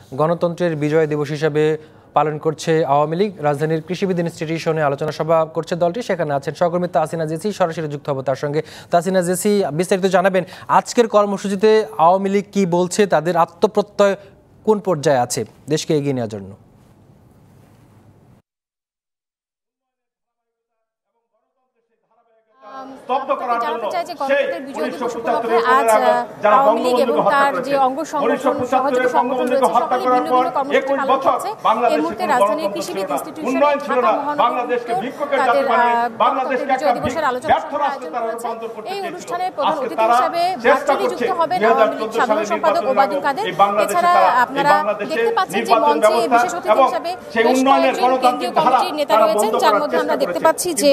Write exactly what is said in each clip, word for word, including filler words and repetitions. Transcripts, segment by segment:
গণতন্ত্রের বিজয় দিবস হিসাবে পালন করছে আওয়ামী লীগ। রাজধানীর কৃষিবিদ ইনস্টিটিউশনে আলোচনা সভা করছে দলটি। সেখানে আছেন সহকর্মী তাসিনা জেসি, সরাসরি যুক্ত হবো তার সঙ্গে। তাসিনা জেসি, বিস্তারিত জানাবেন আজকের কর্মসূচিতে আওয়ামী লীগ কি বলছে, তাদের আত্মপ্রত্যয় কোন পর্যায়ে আছে দেশকে এগিয়ে নেওয়ার জন্য? জানাতে চাই যে গণতন্ত্রের বিজয় দিবস উপলক্ষে আজ আওয়ামী লীগ এবং তার যে অঙ্গ সংগঠন সহযোগী সংগঠন রয়েছে সকলে ভিন্ন ভিন্ন কর্মসূচি পালন করছে। এই মুহূর্তে রাজধানীর কৃষিবিদ ইনস্টিটিউশনে ঢাকা মহানগর তাদের গণতন্ত্রের বিজয় দিবসের আলোচনা সভার আয়োজন করেছে। এই অনুষ্ঠানে প্রধান অতিথি হিসেবে ভার্চুয়ালি যুক্ত হবেন আওয়ামী লীগ সাধারণ সম্পাদক ওবায়দুল কাদের। এছাড়া আপনারা দেখতে পাচ্ছেন যে মঞ্চে বিশেষ অতিথি হিসেবে বেশ কয়েকজন কেন্দ্রীয় কমিটির নেতা রয়েছেন, যার মধ্যে আমরা দেখতে পাচ্ছি যে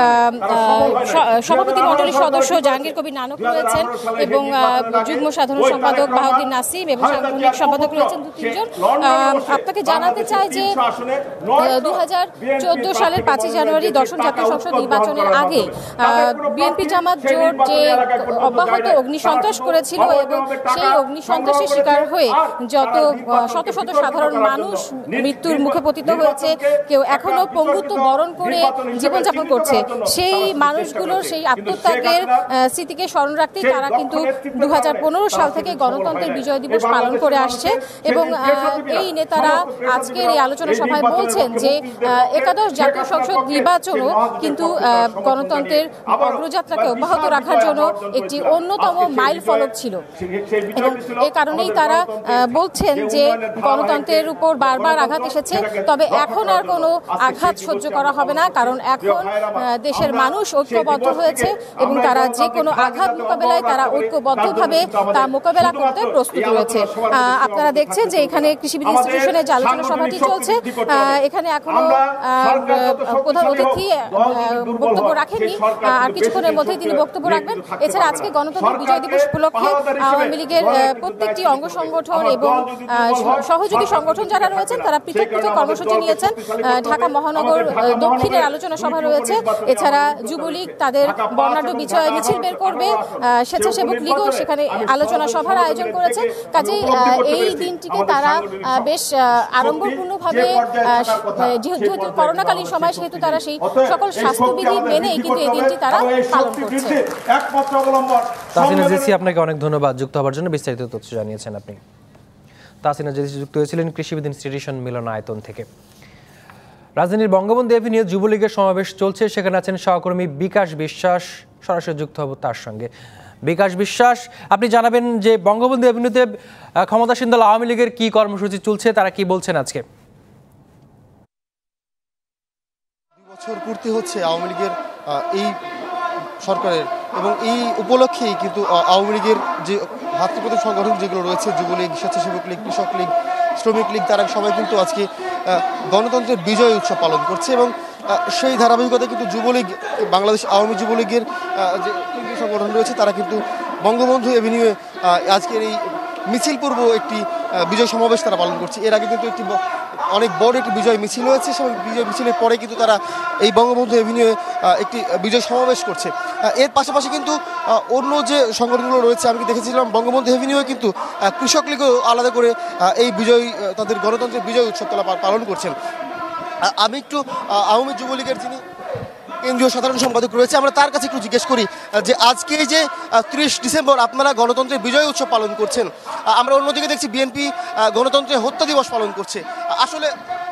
সভাপতি মণ্ডলীর সদস্য জাহাঙ্গীর কবির নানক রয়েছেন এবং যুগ্ম সাধারণ সম্পাদক বাহাউদ্দিন নাসিম এবং সাংগঠনিক সম্পাদক রয়েছেন দু তিনজন। আপনাকে জানাতে চাই যে দু হাজার চোদ্দ সালের পাঁচই জানুয়ারি দশম জাতীয় সংসদ নির্বাচনের আগে বিএনপি জামাত জোট যে অব্যাহত অগ্নিসন্ত্রাস করেছিল এবং সেই অগ্নিসন্ত্রাসের শিকার হয়ে যত শত শত সাধারণ মানুষ মৃত্যুর মুখে পতিত হয়েছে, কেউ এখনো পঙ্গুত্ব বরণ করে জীবনযাপন করছে, সেই মানুষগুলোর সেই আত্মত্যাগের স্মৃতিকে স্মরণ রাখতেই তারা কিন্তু দু হাজার পনেরো সাল থেকে গণতন্ত্রের বিজয় দিবস পালন করে আসছে। এবং এই নেতারা আজকের এই আলোচনা সভায় বলছেন যে একাদশ জাতীয় সংসদ নির্বাচনও কিন্তু গণতন্ত্রের অগ্রযাত্রাকে অব্যাহত রাখার জন্য একটি অন্যতম মাইল ফলক ছিল এবং এ কারণেই তারা বলছেন যে গণতন্ত্রের উপর বারবার আঘাত এসেছে, তবে এখন আর কোনো আঘাত সহ্য করা হবে না, কারণ এখন দেশের মানুষ ঐক্যবদ্ধ হয়েছে এবং তারা যে কোনো আঘাত মোকাবেলায় তারা ঐক্যবদ্ধভাবে তা মোকাবেলা করতে প্রস্তুত রয়েছে। আপনারা দেখছেন যে এখানে কৃষিবিদ ইনস্টিটিউশনে যে আলোচনা সভাটি চলছে, এখানে এখনো প্রধান অতিথি বক্তব্য রাখেননি, আর কিছুক্ষণের মধ্যেই তিনি বক্তব্য রাখবেন। এছাড়া আজকে গণতন্ত্র বিজয় দিবস উপলক্ষে আওয়ামী লীগের প্রত্যেকটি অঙ্গ সংগঠন এবং সহযোগী সংগঠন যারা রয়েছেন তারা পৃথক পৃথক কর্মসূচি নিয়েছেন। ঢাকা মহানগর দক্ষিণের আলোচনা সভা রয়েছে, এছাড়া যুবলীগ তাদের বর্ণাঢ্য বিজয় মিছিল বের করবে, স্বেচ্ছাসেবক লীগও সেখানে আলোচনা সভার আয়োজন করেছে। কাজেই এই দিনটিকে তারা বেশ আড়ম্বরপূর্ণভাবে, যেহেতু করোনাকালীন সময় সেহেতু তারা সেই সকল স্বাস্থ্যবিধি মেনেই কিন্তু এই দিনটি তারা পালন করছে। তাসিনা জেসি, আপনাকে অনেক ধন্যবাদ যুক্ত হওয়ার জন্য, বিস্তারিত তথ্য জানিয়েছেন আপনি। তাসিনা জেসি যুক্ত হয়েছিলেন কৃষিবিদ ইনস্টিটিউশন মিলনায়তন থেকে। রাজধানীর বঙ্গবন্ধু এভিনিউ যুবলীগের সমাবেশ চলছে, সেখানে আছেন সহকর্মী বিকাশ বিশ্বাস, সরাসরি যুক্ত হব তার সঙ্গে। বিকাশ বিশ্বাস, আপনি জানাবেন যে বঙ্গবন্ধু এভিনিউতে ক্ষমতাসীন দল আওয়ামী লীগের কি কর্মসূচি চলছে, তারা কি বলছেন আজকে? দুই বছর পূর্তি হচ্ছে আওয়ামী লীগের এই সরকারের, এবং এই উপলক্ষেই কিন্তু আওয়ামী লীগের যে ভাতৃপ্রতিম সংগঠন যেগুলো রয়েছে, যুবলীগ, স্বেচ্ছাসেবক লীগ, কৃষক লীগ, শ্রমিক লীগ, তারা সবাই কিন্তু আজকে গণতন্ত্রের বিজয় উৎসব পালন করছে। এবং সেই ধারাবাহিকতায় কিন্তু যুবলীগ, বাংলাদেশ আওয়ামী যুবলীগের যে কেন্দ্রীয় সংগঠন রয়েছে তারা কিন্তু বঙ্গবন্ধু এভিনিউয়ে আজকের এই মিছিল পূর্ব একটি বিজয় সমাবেশ তারা পালন করছে। এর আগে কিন্তু একটি অনেক বড় একটি বিজয় মিছিল হয়েছে, সেই বিজয় মিছিলের পরে কিন্তু তারা এই বঙ্গবন্ধু এভিনিউয়ে একটি বিজয় সমাবেশ করছে। এর পাশাপাশি কিন্তু অন্য যে সংগঠনগুলো রয়েছে, আমি দেখেছিলাম বঙ্গবন্ধু এভিনিউয়ে কিন্তু কৃষক লীগও আলাদা করে এই বিজয়, তাদের গণতন্ত্রের বিজয় উৎসব তারা পালন করছেন। আমি একটু আওয়ামী যুবলীগের যিনি কেন্দ্রীয় সাধারণ সম্পাদক রয়েছে, আমরা তার কাছে একটু জিজ্ঞেস করি যে আজকে যে ত্রিশ ডিসেম্বর আপনারা গণতন্ত্রের বিজয় উৎসব পালন করছেন, আমরা অন্যদিকে দেখছি বিএনপি গণতন্ত্রের হত্যা দিবস পালন করছে, আসলে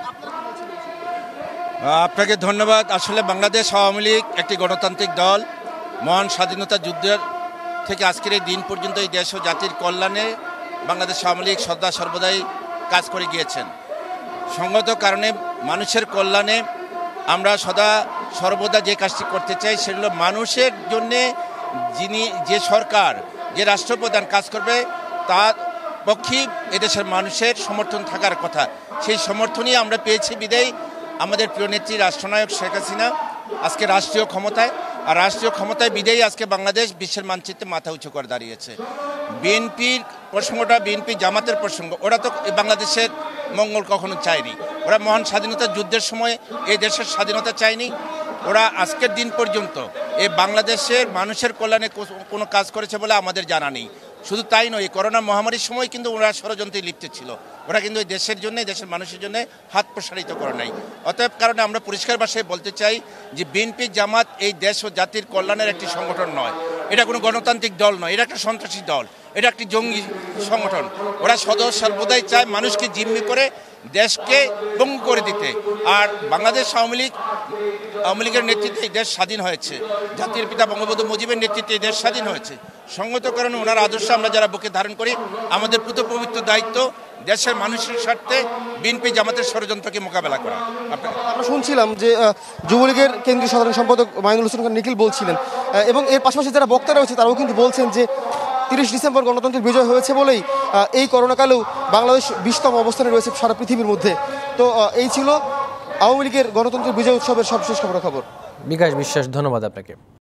আপনাকে ধন্যবাদ। আসলে বাংলাদেশ আওয়ামী লীগ একটি গণতান্ত্রিক দল, মহান স্বাধীনতা যুদ্ধের থেকে আজকের এই দিন পর্যন্ত এই দেশ ও জাতির কল্যাণে বাংলাদেশ আওয়ামী লীগ সদা সর্বদাই কাজ করে গিয়েছেন। সঙ্গত কারণে মানুষের কল্যাণে আমরা সদা সর্বদা যে কাজটি করতে চাই সেগুলো মানুষের জন্যে, যিনি যে সরকার, যে রাষ্ট্রপ্রধান কাজ করবে তার পক্ষেই এদেশের মানুষের সমর্থন থাকার কথা। সেই সমর্থনই আমরা পেয়েছি বিদায় আমাদের প্রিয় নেত্রী রাষ্ট্রনায়ক শেখ হাসিনা আজকে রাষ্ট্রীয় ক্ষমতায়, আর রাষ্ট্রীয় ক্ষমতায় বিদায়ী আজকে বাংলাদেশ বিশ্বের মানচিত্রে মাথা উঁচু করে দাঁড়িয়েছে। বিএনপির প্রসঙ্গটা বিএনপি জামাতের প্রসঙ্গ, ওরা তো বাংলাদেশের মঙ্গল কখনো চায়নি। ওরা মহান স্বাধীনতা যুদ্ধের সময় এই দেশের স্বাধীনতা চায়নি। ওরা আজকের দিন পর্যন্ত এই বাংলাদেশের মানুষের কল্যাণে কোনো কাজ করেছে বলে আমাদের জানা নেই। শুধু তাই নয়, এই করোনা মহামারীর সময় কিন্তু ওরা ষড়যন্ত্রে লিপ্ত ছিল। ওরা কিন্তু এই দেশের জন্য, দেশের মানুষের জন্য হাত প্রসারিত করে নাই। অতএব কারণে আমরা পরিষ্কার ভাষায় বলতে চাই যে বিএনপি জামাত এই দেশ ও জাতির কল্যাণের একটি সংগঠন নয়, এটা কোনো গণতান্ত্রিক দল নয়, এটা একটা সন্ত্রাসী দল, এটা একটি জঙ্গি সংগঠন। ওরা সদা সর্বদাই চায় মানুষকে জিম্মি করে দেশকে পঙ্গু করে দিতে। আর বাংলাদেশ আওয়ামী লীগ আওয়ামী লীগের নেতৃত্বে এই দেশ স্বাধীন হয়েছে, জাতির পিতা বঙ্গবন্ধু মুজিবের নেতৃত্বে এই দেশ স্বাধীন হয়েছে। সঙ্গত কারণে ওনার আদর্শ আমরা যারা বুকে ধারণ করি, আমাদের পুত পবিত্র দায়িত্ব দেশের মানুষের স্বার্থে বিএনপি জামাতের ষড়যন্ত্রকে মোকাবেলা করা। আমরা শুনছিলাম যে আহ, যুবলীগের কেন্দ্রীয় সাধারণ সম্পাদক মাইনুল হোসেন খান নিখিল বলছিলেন, আহ, এবং এর পাশাপাশি যারা বক্তা রয়েছে তারাও কিন্তু বলছেন যে তিরিশ ডিসেম্বর গণতন্ত্রের বিজয় হয়েছে বলেই আহ, এই করোনাকালেও বাংলাদেশ বিশতম অবস্থানে রয়েছে সারা পৃথিবীর মধ্যে। তো আহ, এই ছিল আওয়ামী লীগের গণতন্ত্রের বিজয় উৎসবের সবশেষ খবরাখবর। বিকাশ বিশ্বাস, ধন্যবাদ আপনাকে।